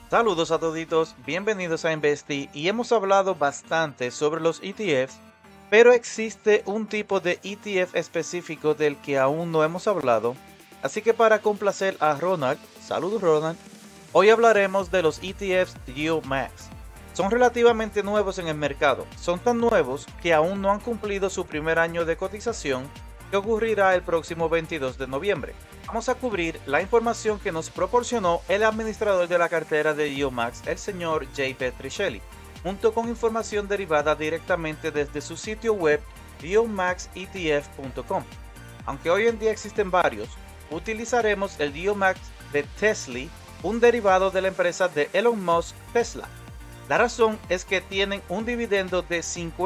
Saludos a toditos, bienvenidos a Investi y hemos hablado bastante sobre los ETFs, pero existe un tipo de ETF específico del que aún no hemos hablado, así que para complacer a Ronald, saludos Ronald, hoy hablaremos de los ETFs Yield Max. Son relativamente nuevos en el mercado, son tan nuevos que aún no han cumplido su primer año de cotización que ocurrirá el próximo 22 de noviembre. Vamos a cubrir la información que nos proporcionó el administrador de la cartera de Yield Max, el señor Jay Petricelli, junto con información derivada directamente desde su sitio web yieldmaxetf.com. Aunque hoy en día existen varios, utilizaremos el Yield Max de Tesla, un derivado de la empresa de Elon Musk, Tesla. La razón es que tienen un dividendo de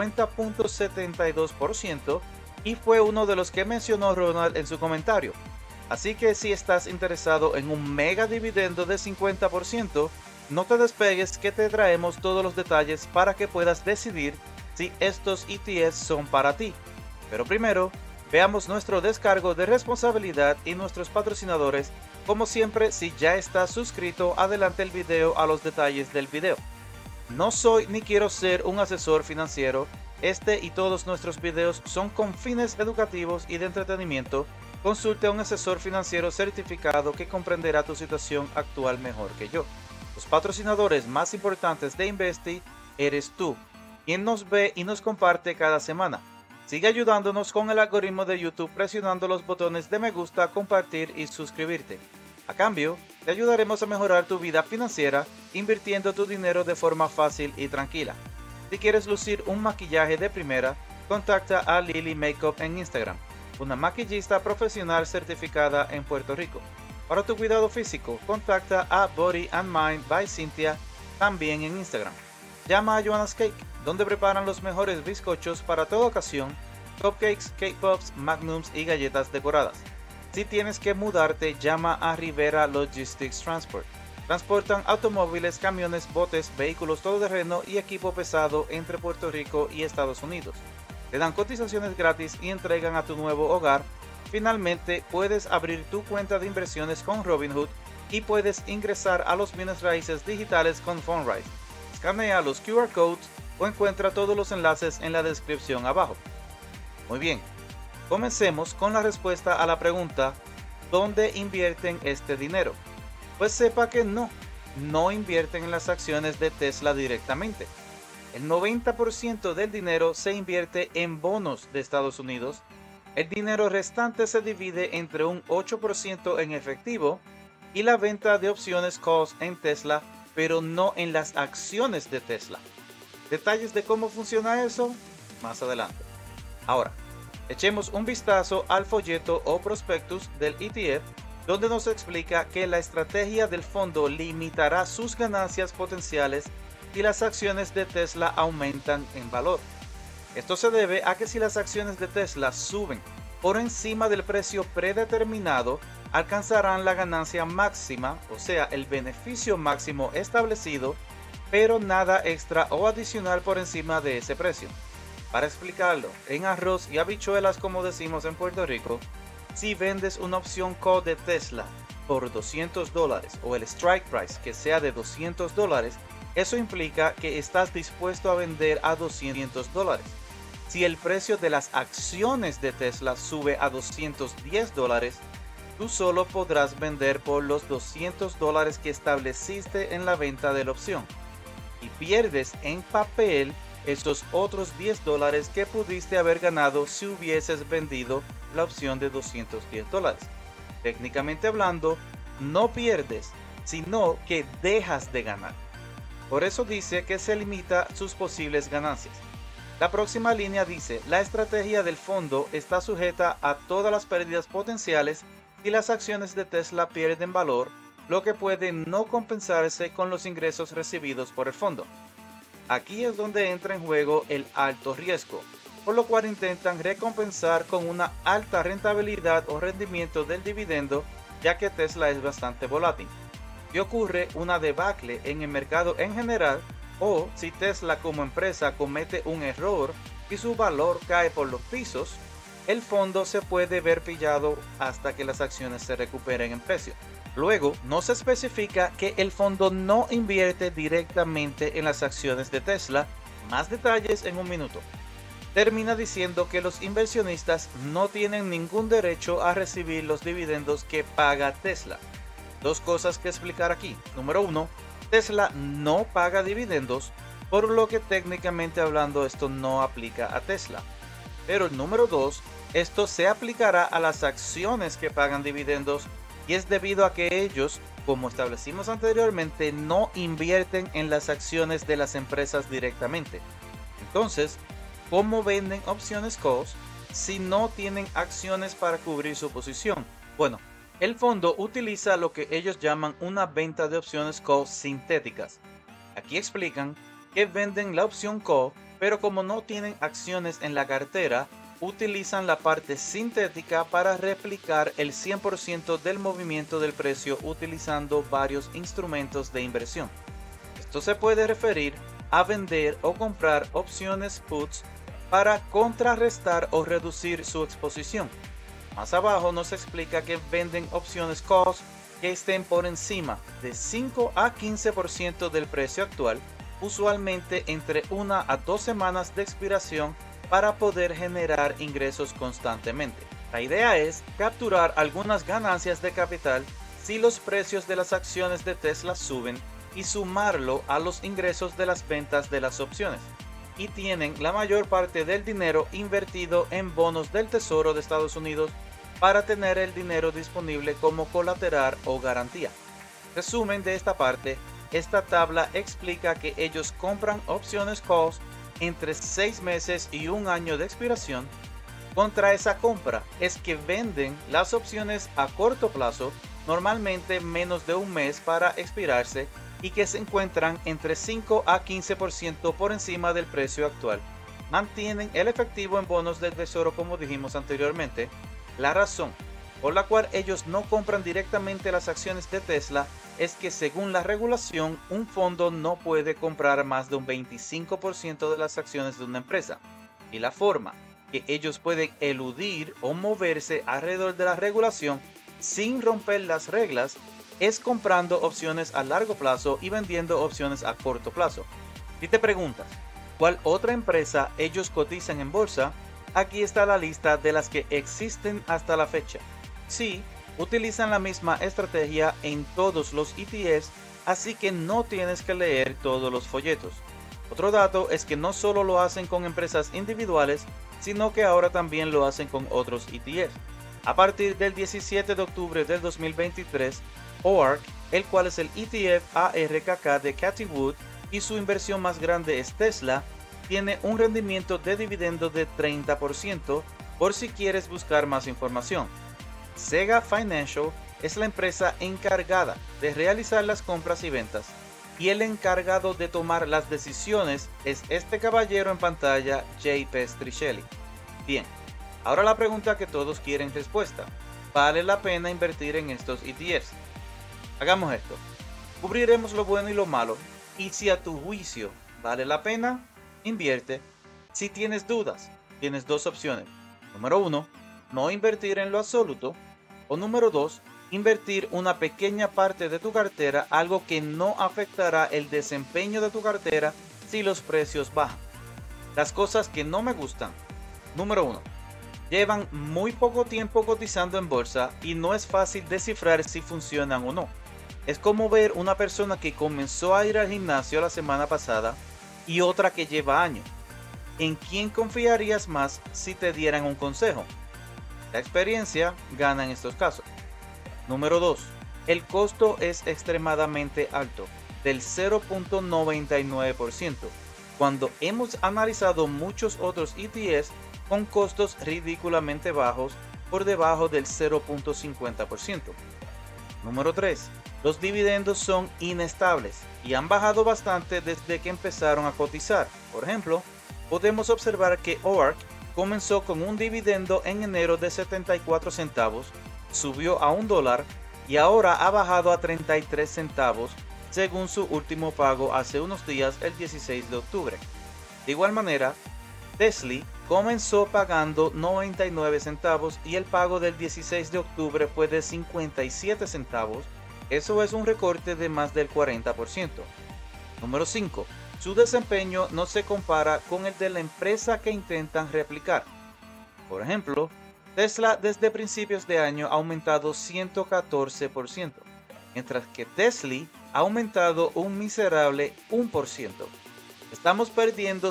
50.72% y fue uno de los que mencionó Ronald en su comentario. Así que si estás interesado en un mega dividendo de 50%, no te despegues que te traemos todos los detalles para que puedas decidir si estos ETFs son para ti. Pero primero, veamos nuestro descargo de responsabilidad y nuestros patrocinadores. Como siempre, si ya estás suscrito, adelante el video a los detalles del video. No soy ni quiero ser un asesor financiero. Este y todos nuestros videos son con fines educativos y de entretenimiento. Consulte a un asesor financiero certificado que comprenderá tu situación actual mejor que yo. Los patrocinadores más importantes de Investi eres tú, quien nos ve y nos comparte cada semana. Sigue ayudándonos con el algoritmo de YouTube presionando los botones de me gusta, compartir y suscribirte. A cambio, te ayudaremos a mejorar tu vida financiera invirtiendo tu dinero de forma fácil y tranquila. Si quieres lucir un maquillaje de primera, contacta a Lily Makeup en Instagram, una maquillista profesional certificada en Puerto Rico. Para tu cuidado físico, contacta a Body and Mind by Cynthia, también en Instagram. Llama a Joanna's Cake, donde preparan los mejores bizcochos para toda ocasión, cupcakes, cake pops, magnums y galletas decoradas. Si tienes que mudarte, llama a Rivera Logistics Transport. Transportan automóviles, camiones, botes, vehículos todoterreno y equipo pesado entre Puerto Rico y Estados Unidos. Te dan cotizaciones gratis y entregan a tu nuevo hogar. Finalmente, puedes abrir tu cuenta de inversiones con Robinhood y puedes ingresar a los bienes raíces digitales con Fundrise. Escanea los QR codes o encuentra todos los enlaces en la descripción abajo. Muy bien, comencemos con la respuesta a la pregunta ¿dónde invierten este dinero? Pues sepa que no invierten en las acciones de Tesla directamente. El 90% del dinero se invierte en bonos de Estados Unidos. El dinero restante se divide entre un 8% en efectivo y la venta de opciones calls en Tesla, pero no en las acciones de Tesla. Detalles de cómo funciona eso más adelante. Ahora, echemos un vistazo al folleto o prospectus del ETF, donde nos explica que la estrategia del fondo limitará sus ganancias potenciales si las acciones de Tesla aumentan en valor. Esto se debe a que si las acciones de Tesla suben por encima del precio predeterminado, alcanzarán la ganancia máxima, o sea, el beneficio máximo establecido, pero nada extra o adicional por encima de ese precio. Para explicarlo, en arroz y habichuelas, como decimos en Puerto Rico, si vendes una opción call de Tesla por $200 o el strike price que sea de $200, eso implica que estás dispuesto a vender a $200. Si el precio de las acciones de Tesla sube a $210, tú solo podrás vender por los $200 que estableciste en la venta de la opción. Y pierdes en papel esos otros $10 que pudiste haber ganado si hubieses vendido la opción de $210. Técnicamente hablando, no pierdes, sino que dejas de ganar. Por eso dice que se limita sus posibles ganancias. La próxima línea dice, la estrategia del fondo está sujeta a todas las pérdidas potenciales si las acciones de Tesla pierden valor, lo que puede no compensarse con los ingresos recibidos por el fondo. Aquí es donde entra en juego el alto riesgo, por lo cual intentan recompensar con una alta rentabilidad o rendimiento del dividendo, ya que Tesla es bastante volátil. Si ocurre una debacle en el mercado en general, o si Tesla como empresa comete un error y su valor cae por los pisos, el fondo se puede ver pillado hasta que las acciones se recuperen en precio. Luego, no se especifica que el fondo no invierte directamente en las acciones de Tesla. Más detalles en un minuto. Termina diciendo que los inversionistas no tienen ningún derecho a recibir los dividendos que paga Tesla. Dos cosas que explicar aquí. Número uno, Tesla no paga dividendos, por lo que técnicamente hablando esto no aplica a Tesla. Pero el número dos, esto se aplicará a las acciones que pagan dividendos y es debido a que ellos, como establecimos anteriormente, no invierten en las acciones de las empresas directamente. Entonces, ¿cómo venden opciones calls si no tienen acciones para cubrir su posición? Bueno, el fondo utiliza lo que ellos llaman una venta de opciones call sintéticas. Aquí explican que venden la opción call, pero como no tienen acciones en la cartera, utilizan la parte sintética para replicar el 100% del movimiento del precio utilizando varios instrumentos de inversión. Esto se puede referir a vender o comprar opciones puts para contrarrestar o reducir su exposición. Más abajo nos explica que venden opciones calls que estén por encima de 5 a 15% del precio actual, usualmente entre 1 a 2 semanas de expiración para poder generar ingresos constantemente. La idea es capturar algunas ganancias de capital si los precios de las acciones de Tesla suben y sumarlo a los ingresos de las ventas de las opciones. Y tienen la mayor parte del dinero invertido en bonos del Tesoro de Estados Unidos para tener el dinero disponible como colateral o garantía. Resumen de esta parte, esta tabla explica que ellos compran opciones calls entre 6 meses y un año de expiración. Contra esa compra es que venden las opciones a corto plazo, normalmente menos de un mes para expirarse, y que se encuentran entre 5 a 15% por encima del precio actual. Mantienen el efectivo en bonos del Tesoro como dijimos anteriormente. La razón por la cual ellos no compran directamente las acciones de Tesla es que según la regulación un fondo no puede comprar más de un 25% de las acciones de una empresa. Y la forma que ellos pueden eludir o moverse alrededor de la regulación sin romper las reglas es comprando opciones a largo plazo y vendiendo opciones a corto plazo. Si te preguntas, ¿cuál otra empresa ellos cotizan en bolsa? Aquí está la lista de las que existen hasta la fecha. Sí, utilizan la misma estrategia en todos los ETFs, así que no tienes que leer todos los folletos. Otro dato es que no solo lo hacen con empresas individuales, sino que ahora también lo hacen con otros ETFs. A partir del 17 de octubre del 2023, OARK, el cual es el ETF ARKK de Cathie Wood y su inversión más grande es Tesla, tiene un rendimiento de dividendo de 30% por si quieres buscar más información. Sega Financial es la empresa encargada de realizar las compras y ventas y el encargado de tomar las decisiones es este caballero en pantalla, Jay Pestrichelli. Bien, ahora la pregunta que todos quieren respuesta: ¿vale la pena invertir en estos ETFs? Hagamos esto, cubriremos lo bueno y lo malo y si a tu juicio vale la pena, invierte. Si tienes dudas, tienes dos opciones. Número 1, no invertir en lo absoluto. O número 2, invertir una pequeña parte de tu cartera, algo que no afectará el desempeño de tu cartera si los precios bajan. Las cosas que no me gustan. Número 1, llevan muy poco tiempo cotizando en bolsa y no es fácil descifrar si funcionan o no. Es como ver una persona que comenzó a ir al gimnasio la semana pasada y otra que lleva años. ¿En quién confiarías más si te dieran un consejo? La experiencia gana en estos casos. Número 2. El costo es extremadamente alto, del 0.99%, cuando hemos analizado muchos otros ETFs con costos ridículamente bajos por debajo del 0.50%. Número 3. Los dividendos son inestables y han bajado bastante desde que empezaron a cotizar. Por ejemplo, podemos observar que OARK comenzó con un dividendo en enero de 74 centavos, subió a $1 y ahora ha bajado a 33 centavos según su último pago hace unos días, el 16 de octubre. De igual manera, Tesla comenzó pagando 99 centavos y el pago del 16 de octubre fue de 57 centavos Eso es un recorte de más del 40%. Número 5. Su desempeño no se compara con el de la empresa que intentan replicar. Por ejemplo, Tesla desde principios de año ha aumentado 114%, mientras que Tesla ha aumentado un miserable 1%. Estamos perdiendo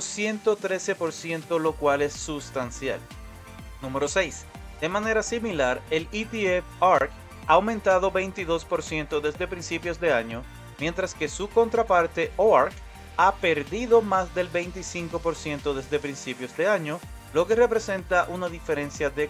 113%, lo cual es sustancial. Número 6. De manera similar, el ETF ARK ha aumentado 22% desde principios de año, mientras que su contraparte ORK ha perdido más del 25% desde principios de año, lo que representa una diferencia de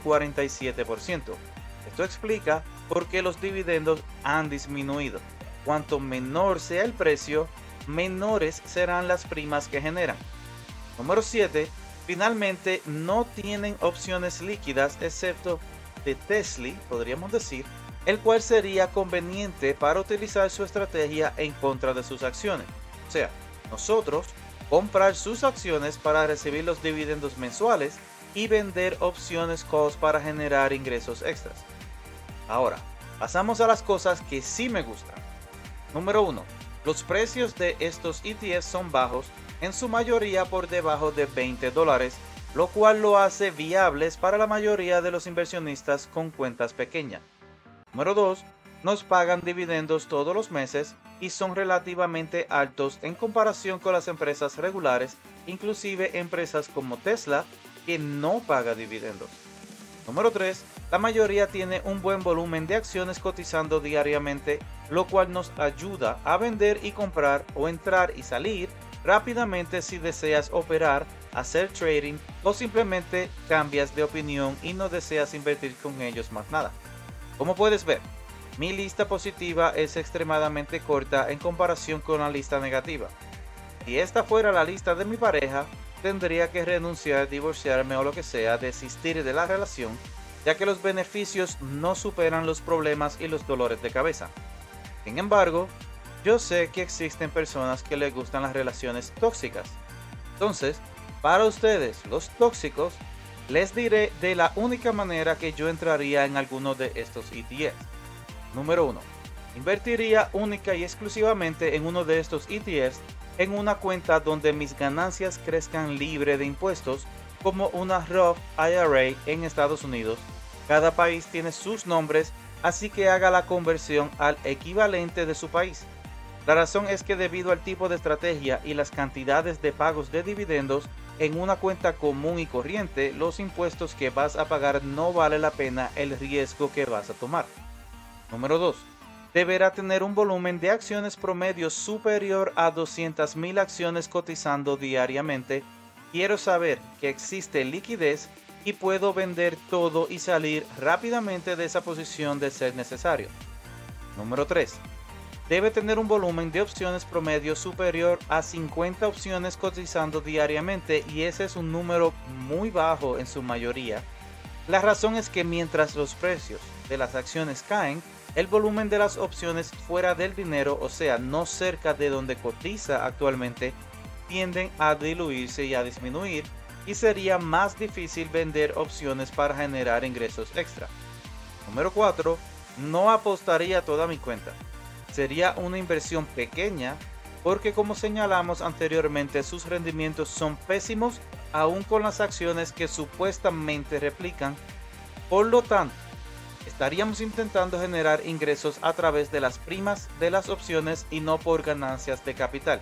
47%. Esto explica por qué los dividendos han disminuido. Cuanto menor sea el precio, menores serán las primas que generan. Número 7. Finalmente, no tienen opciones líquidas excepto de Tesla, podríamos decir, el cual sería conveniente para utilizar su estrategia en contra de sus acciones. O sea, nosotros comprar sus acciones para recibir los dividendos mensuales y vender opciones calls para generar ingresos extras. Ahora, pasamos a las cosas que sí me gustan. Número 1. Los precios de estos ETFs son bajos, en su mayoría por debajo de $20, lo cual lo hace viables para la mayoría de los inversionistas con cuentas pequeñas. Número 2. Nos pagan dividendos todos los meses y son relativamente altos en comparación con las empresas regulares, inclusive empresas como Tesla, que no paga dividendos. Número 3. La mayoría tiene un buen volumen de acciones cotizando diariamente, lo cual nos ayuda a vender y comprar o entrar y salir rápidamente si deseas operar, hacer trading o simplemente cambias de opinión y no deseas invertir con ellos más nada. Como puedes ver, mi lista positiva es extremadamente corta en comparación con la lista negativa. Si esta fuera la lista de mi pareja, tendría que renunciar, divorciarme o lo que sea, desistir de la relación, ya que los beneficios no superan los problemas y los dolores de cabeza. Sin embargo, yo sé que existen personas que les gustan las relaciones tóxicas. Entonces, para ustedes, los tóxicos, les diré de la única manera que yo entraría en alguno de estos ETFs. Número 1. Invertiría única y exclusivamente en uno de estos ETFs en una cuenta donde mis ganancias crezcan libre de impuestos, como una Roth IRA en Estados Unidos. Cada país tiene sus nombres, así que haga la conversión al equivalente de su país. La razón es que debido al tipo de estrategia y las cantidades de pagos de dividendos en una cuenta común y corriente, los impuestos que vas a pagar no vale la pena el riesgo que vas a tomar. Número 2. Deberá tener un volumen de acciones promedio superior a 200,000 acciones cotizando diariamente. Quiero saber que existe liquidez y puedo vender todo y salir rápidamente de esa posición de ser necesario. Número 3. Debe tener un volumen de opciones promedio superior a 50 opciones cotizando diariamente, y ese es un número muy bajo en su mayoría. La razón es que mientras los precios de las acciones caen, el volumen de las opciones fuera del dinero, o sea, no cerca de donde cotiza actualmente, tienden a diluirse y a disminuir, y sería más difícil vender opciones para generar ingresos extra. Número 4. No apostaría toda mi cuenta. Sería una inversión pequeña porque, como señalamos anteriormente, sus rendimientos son pésimos aún con las acciones que supuestamente replican. Por lo tanto, estaríamos intentando generar ingresos a través de las primas de las opciones y no por ganancias de capital.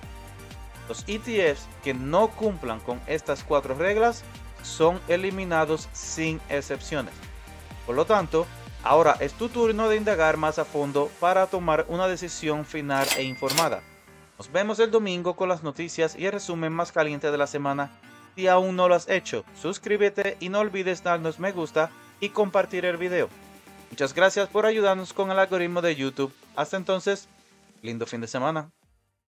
Los ETFs que no cumplan con estas 4 reglas son eliminados sin excepciones. Por lo tanto, ahora es tu turno de indagar más a fondo para tomar una decisión final e informada. Nos vemos el domingo con las noticias y el resumen más caliente de la semana. Si aún no lo has hecho, suscríbete y no olvides darnos me gusta y compartir el video. Muchas gracias por ayudarnos con el algoritmo de YouTube. Hasta entonces, lindo fin de semana.